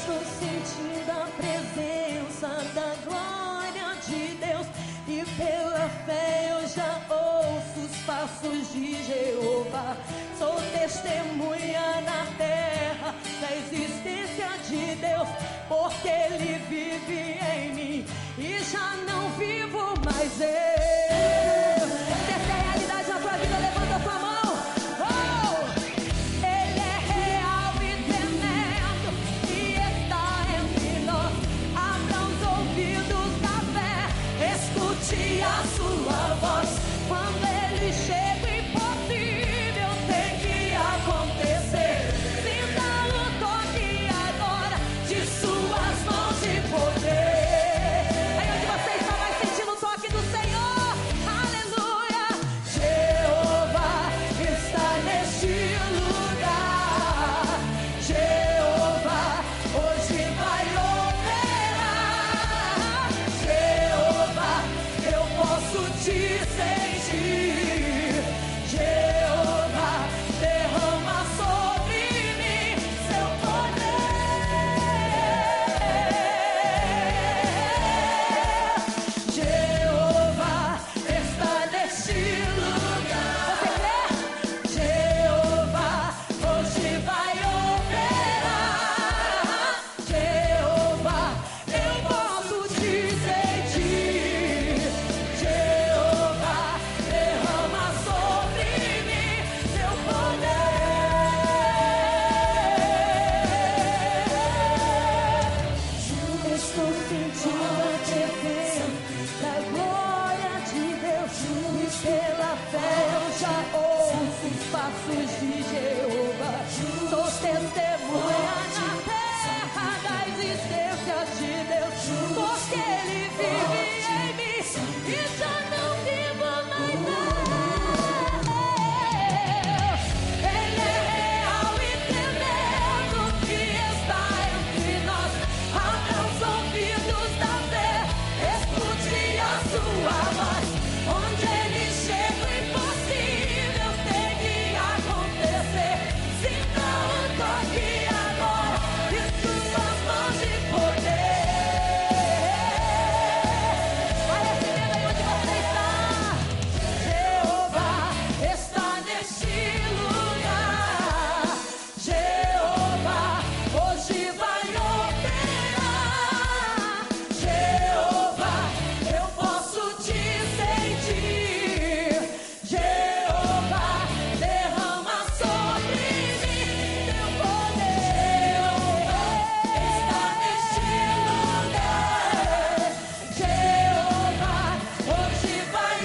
estou sentindo a presença da glória de Deus, e pela fé eu já ouço os passos de Jeová. Sou testemunha na terra da existência de Deus, porque Ele vive em mim e já não vivo mais eu. Se essa é a realidade da tua vida, levanta a tua mão. Ele é real e tremendo e está entre nós. Abra os ouvidos da fé, escute a sua voz. Quando Ele chega, o impossível tem que acontecer. Sinta o toque agora de suas mãos de poder. Aí onde você está, vai sentindo o toque do Senhor. Aleluia. Jeová está neste lugar. Jeová hoje vai operar. Jeová, eu posso te sentir. Jeová, derrama sobre mim seu poder. Jeová está neste lugar. Você crê? Jeová hoje vai operar. Jeová, eu posso te sentir. Jeová, derrama sobre mim seu poder. Eu estou sentindo a presença da glória de Deus, e pela fé eu já ouço os passos de Jeová. Sou testemunha na terra da existência de Deus, porque Ele vive em mim e já não vivo mais eu. Ele é real e tremendo e está entre nós. Abra os ouvidos da fé, escute a sua voz. Onde Ele chega, o impossível tem que acontecer. Sinta o toque agora de suas mãos de poder. Vai recebendo aí onde você está. Jeová está neste lugar. Jeová hoje vai operar. Jeová, eu posso te sentir. Jeová, derrama sobre mim teu poder. Jeová está neste lugar. Jeová hoje vai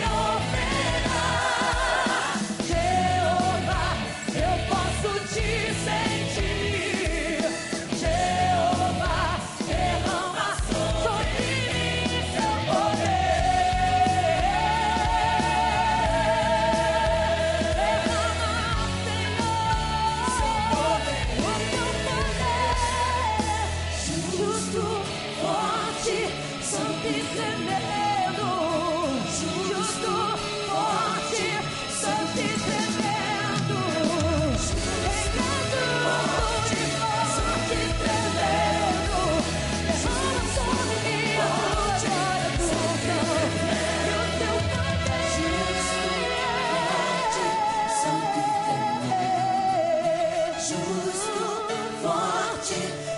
operar. Jeová, eu posso te sentir. Jeová, derrama sobre mim seu poder. Derrama, Senhor, o teu poder. Justo, forte, santo e tremendo. Justo, forte, santo e tremendo. Reinando, forte, tremendo. Derrama sobre mim a tua glória, tua unção e o teu poder. Justo, forte,